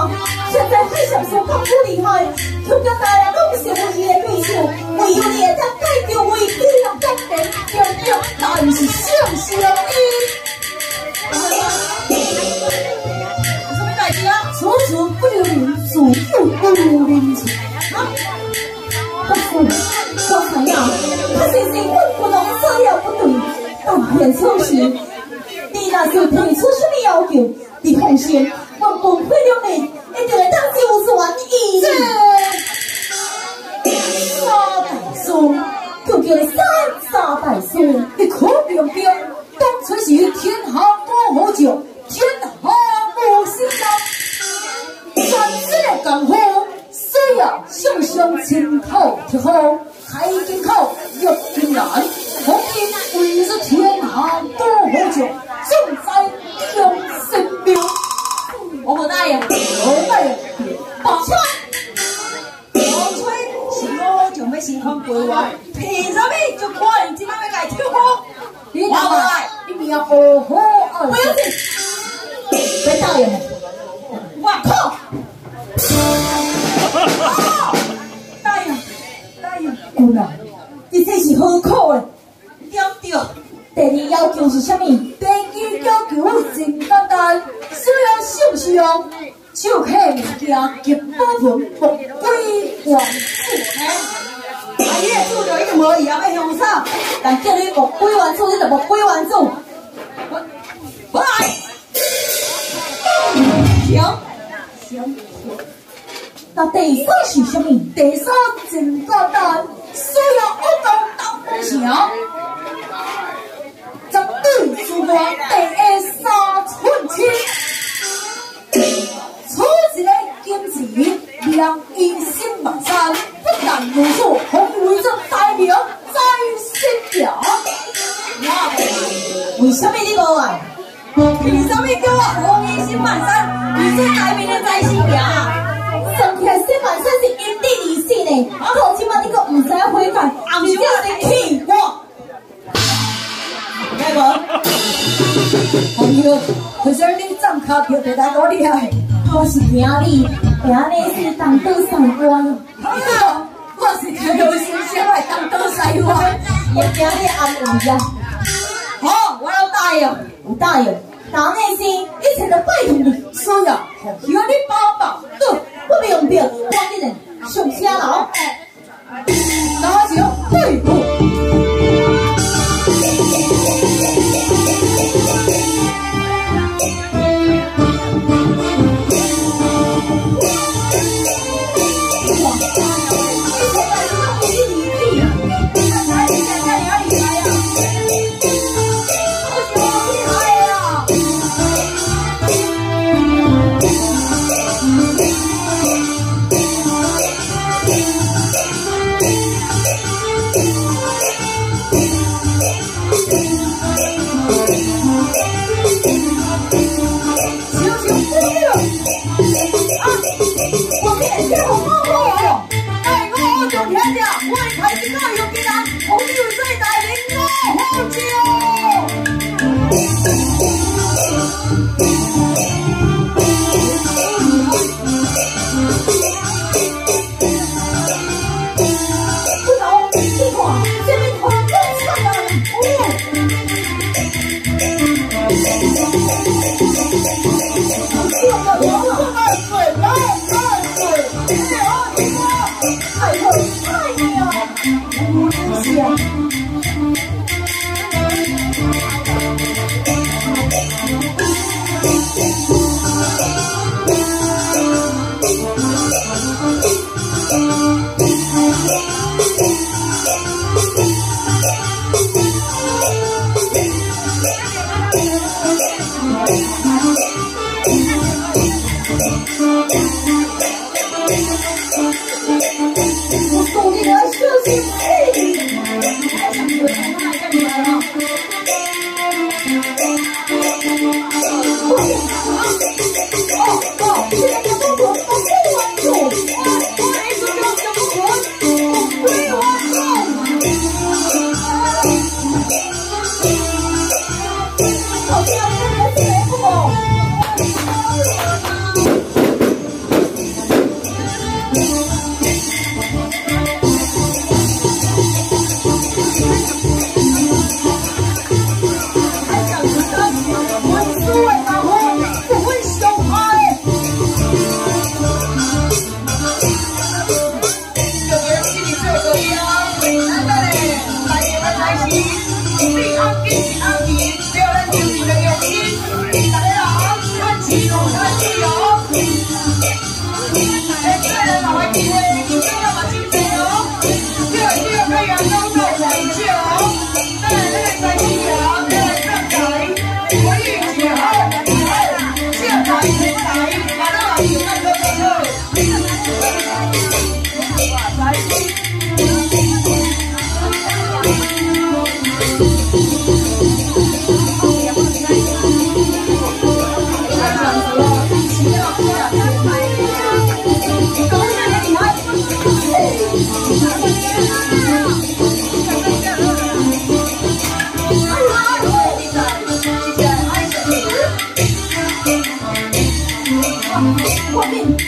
现在海上所讲不厉害，全家大人拢是有伊的对手，唯有你会当解救危机啊！当然，但是相信你。什么代志啊？处处不留人，处处不留人处。啊！不是，刚才呀，他是我不能这样不对，但偏此时，你若是提出什么要求，你放心，我崩溃了你，一定会当就算伊。沙大叔，就叫你沙大叔，你可明白？当初是天下多好酒，天下无心人，全世的功夫。虽要向上亲口贴好，开金口入金兰，红颜为是天下多好酒，重在用神妙。我不答应，我答应，抱歉。抱歉，是我就要先看规划，凭什么就看人今晚要来跳舞？你打来，你命好好，不要紧，别答应。我靠！答应，姑娘，你这是何苦嘞？对。第二要求是什么？第二要求真简单，只要信息哦，手起物件及保存不归还处。啊，你的主就已经无伊啊，要向啥？但叫你不归还处，你就不归还处。我来，行。那第三是什么？第三真简单，需要我当风墙，针对主管第3寸七，出一个金钱，让一心万山。不但如此，还为着大名在身表。为什么你无爱？凭什么叫我红一心万山？你这大名的在身表。上起来新万山是因地而死呢，到即马你阁唔知影悔改，你这是气我。咩无？朋友，可是你站卡票就来多厉害，我是惊你是当倒三关。好，我是看到新鲜来当倒三关，也惊你安慰呀。好，我有答应，有答应。但内心一切都拜托你，所以啊，求你帮忙。我明白，我的人上车楼，那就对付。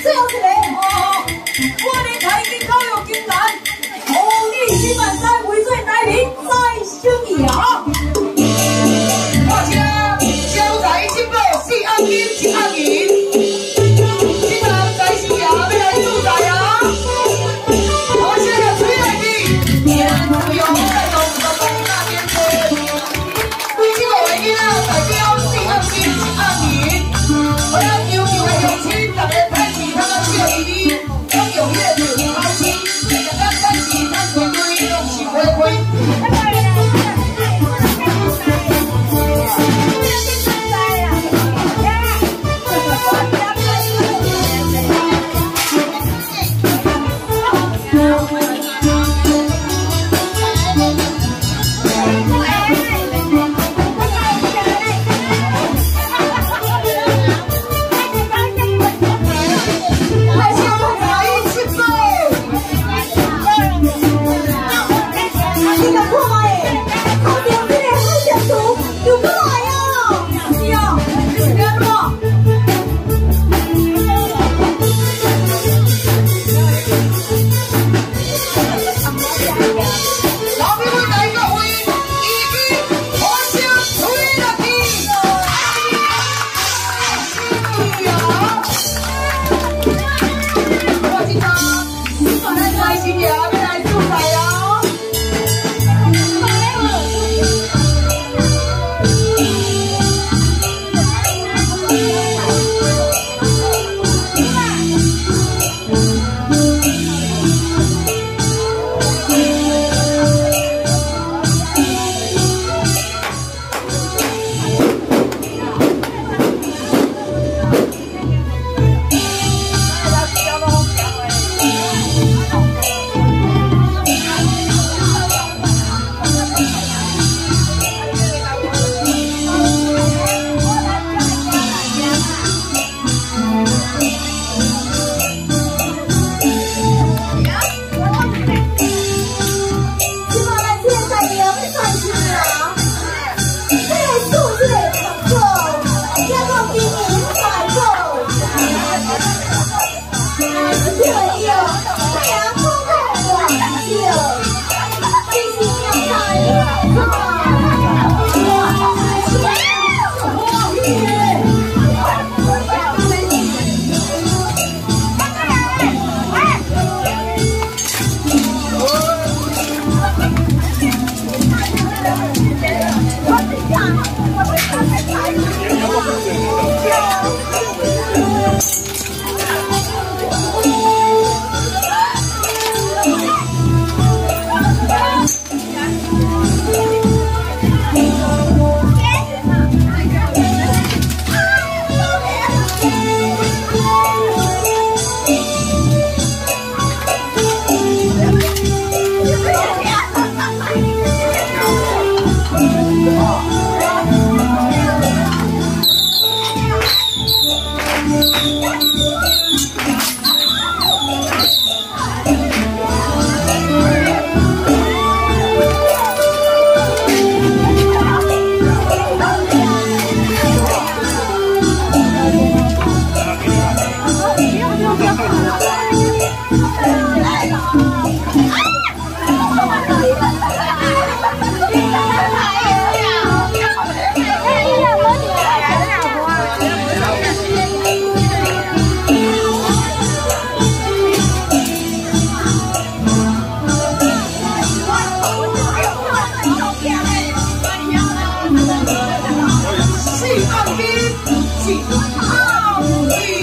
最后一个哦，我的财经教育金兰，红利新万载，为最台面再生涯。 我请小财金宝4盎金1盎银。 4盎金1盎银。